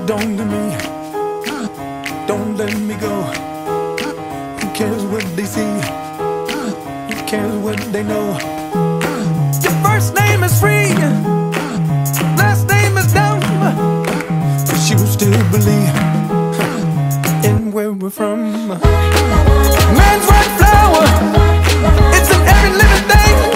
Don't leave me, don't let me go. Who cares what they see? Who cares what they know? Your first name is free, last name is dumb, but you still believe in where we're from. Man's right flower, it's in every living thing.